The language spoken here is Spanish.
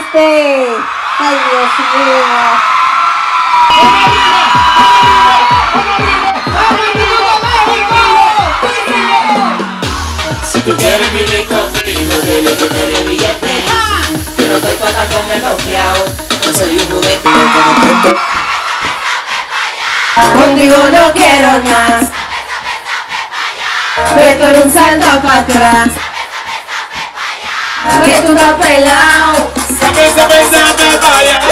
este. Ay, Dios mío. Si tú quieres vivir conmigo, dile que te dé billete. Yo no estoy para estar con el confiado, no soy un juguete. Contigo no quiero más. Vete en un salto para atrás. Que tú estás pelado. Sabe, vaya.